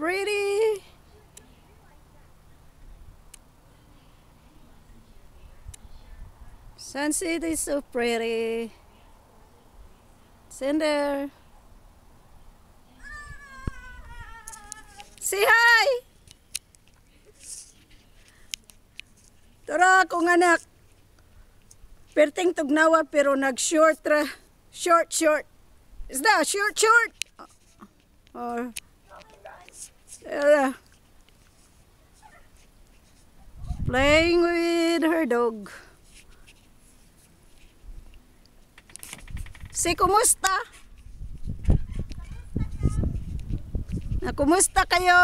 pretty. Sunset is so pretty. It's in there. Say hi! Tara akong anak. Perting tugnawa pero nag-short ra. Short. Is that short? Or playing with her dog. Si kumusta? Kumusta kayo?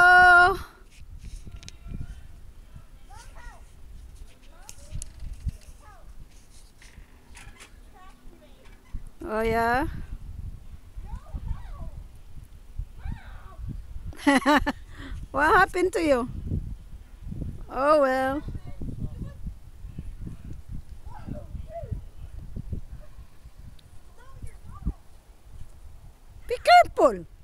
Oh yeah. What happened to you? Oh well. Be careful.